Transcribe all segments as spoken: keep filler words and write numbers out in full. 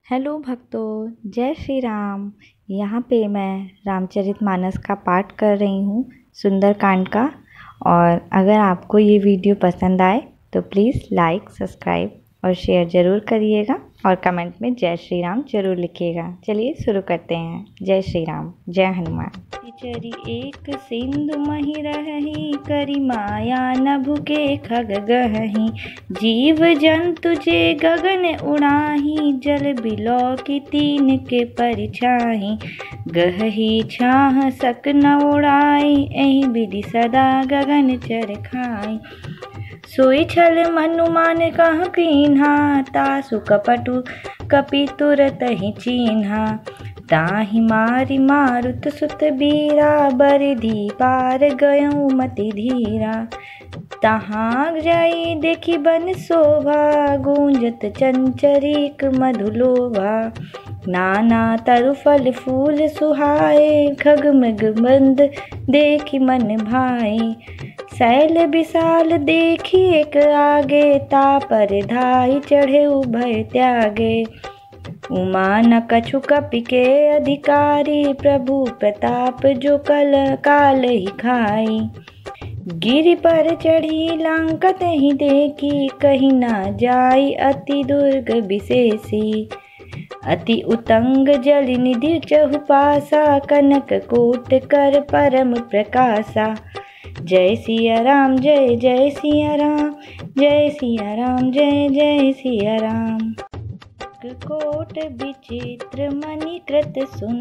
Hello भक्तों, जय श्री राम। यहाँ पे मैं रामचरितमानस का पाठ कर रही हूँ, सुंदरकांड का। और अगर आपको ये वीडियो पसंद आए तो प्लीज़ लाइक, सब्सक्राइब और शेयर ज़रूर करिएगा और कमेंट में जय श्री राम ज़रूर लिखिएगा। चलिए शुरू करते हैं। जय श्री राम, जय हनुमान। चरी एक सिंधु मही रहही, करी माया नभु के खग गहही। जीव जंतु जे गगन उड़ाही, जल बिलो की तीन के परिछाही। गहही छाह सक न उड़ाई, एहि विधि सदा गगन चर खाई। सोई छल मनुमान कह कीन्हा, तासु कपटु कपि तुरत ही चीन्हा। ताहि मारि मारुत सुत बीरा, बरिधि पार गयउ मति धीरा। तहाँ जाई देखी बन शोभा, गूंजत चंचरीक मधुलोभा। नाना तरु फल फूल सुहाए, खग मृग मंद देखी मन भाई। शैल विशाल देखी एक आगे, तापर धाई चढ़े उभय त्यागे। उमा न कछु कपि के अधिकारी, प्रभु प्रताप जो कल काल ही खाई। गिरि पर चढ़ी लंकत ही देखी, कहीं ना जाई अति दुर्ग विशेषी। अति उतंग जल निधि चहुपासा, कनक कोट कर परम प्रकाशा। जय सिया राम, जय जय सिया राम, जय सिया राम, जय जय सिया राम। कोट विचित्र मणिकृत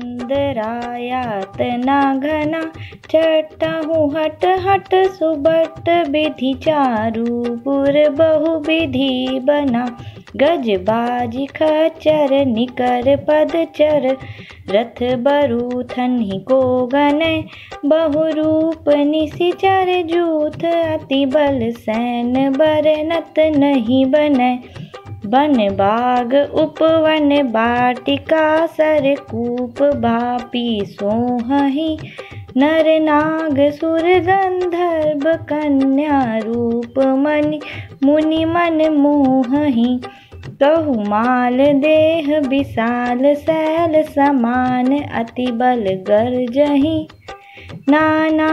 सुंदरायातना घना, चट्टहु हट हट सुबट विधि चारु, पुर बहु विधि बना। गज बाजी खच्चर निकर पदचर, रथ बरु थन्हि को गनय। बहु रूप निशिचर जूथ, अति बल सैन बरनत नहीं बनय। बन बाग उपवन बाटिका, सर कूप बापी सोहहि। नर नाग सुर गंधर्व कन्या, रूप मनि मुनि मन मोहहि। कहु माल देह विशाल, सैल समान अति बल गर्जहि। नाना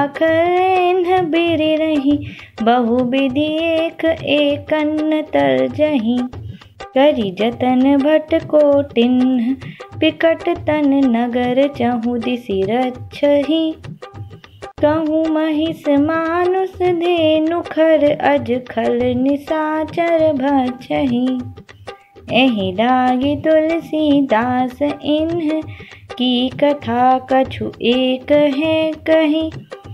अखर बिरि रही, बहु विधि एक एकन तरजहि। करि जतन भट कोटिन्ह, बिकट तन नगर चहु दिसि रक्षहि। कहूँ महिष मानुष धेनु खर, अज खल निशाचर भक्षहि। एहि लागी तुलसीदास इन्ह, की कथा कछु एक है कही।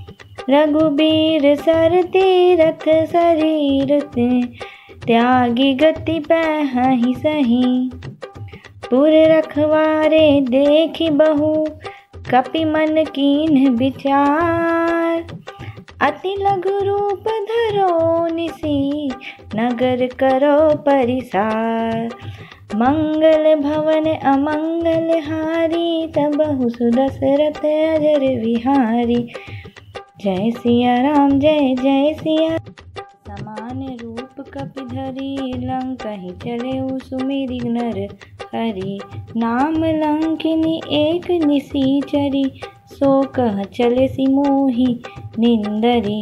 रघुबीर सर तीरथ शरीर, त्यागी गति पैहि सही। पुर रखवारे देखी बहु, कपि मन कीन्ह विचार। अति लघु रूप धरो निसी, नगर करो परिसार। मंगल भवन अमंगल हारी, तबहु सुदशरथ अजर विहारी। जय सिया राम, जय जय सिया। समान रूप कपि धरि, लंकहि चलेउ सुमिरि नर हरि। नाम लंकिनी एक निशिचरी, सो कह चले सि मोहि निंदरी।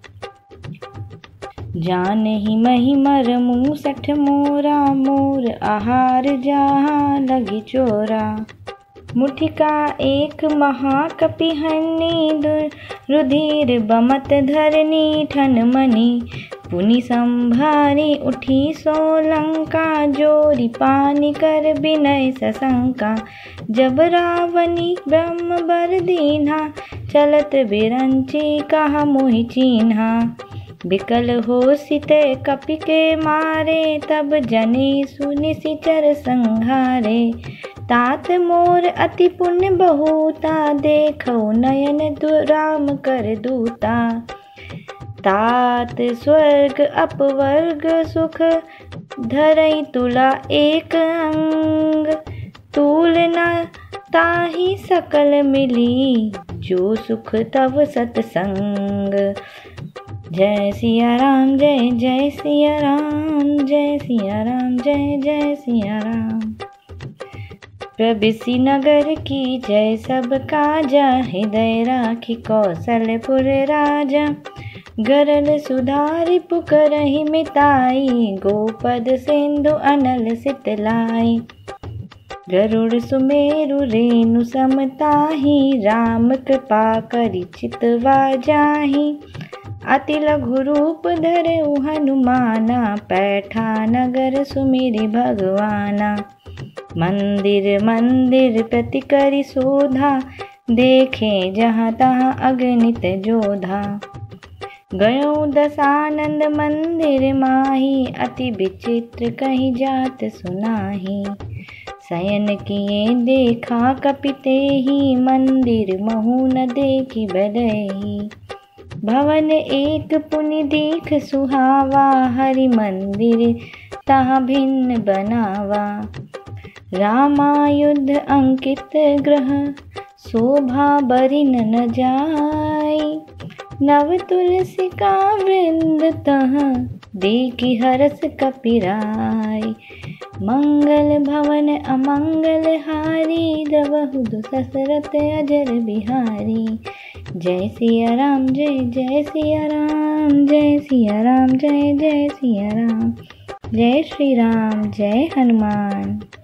जानहि महि मर मूसठ मोरा, मोर आहार जहाँ लगी चोरा। मुठिका एक महाकपि हन्नी, रुधिर बमत धरनी ठन मनी। पुनि संभारी उठी सो लंका, जोरी पानी कर बिनय सशंका। जब रावणी ब्रह्म बर दीन्हा, चलत बिरंची कहा मोहि चीन्हा। बिकल होसिते कपि के मारे, तब जने सुनिशिचर संहारे। तात मोर अति पुण्य बहुता, देखौ नयन राम कर दूता। तात स्वर्ग अपवर्ग सुख, धरई तुला एक अंग। तुलना ताहि सकल मिली, जो सुख तव सतसंग। जय सिया राम, जय जय सिया राम, जय सिया राम, जय जय सिया राम। प्रबिसी नगर की जय सब काजा, हृदय राखी कौशलपुर राजा। गरल सुधारि पुकरहि मिताई, गोपद सिंधु अनल सितलाई। गरुड़ सुमेरु रेणु समताहि, राम कृपा करि चितवा जाहि। अति लघु रूप धरऊ हनुमाना, पैठा नगर सुमिरि भगवाना। मंदिर मंदिर प्रति करि शोधा, देखे जहाँ तहाँ अगणित जोधा। गयो दशानंद मंदिर माही, अति विचित्र कहीं जात सुनाही। शयन किए देखा कपितेहि, मंदिर महु न देखी बड़ही। भवन एक पुनि दीख सुहावा, हरि मंदिर तहाँ भिन्न बनावा। रामायुध अंकित ग्रह, शोभा बरिन न जाई। नव तुलसी का वृंद तहाँ, देखी हरस कपिराई। मंगल भवन अमंगल हारी, द्रवहु दशरथ अजर बिहारी। जय सिया राम जय जय सिया राम, जय सिया राम जय जय सिया राम। जय श्री राम, जय हनुमान।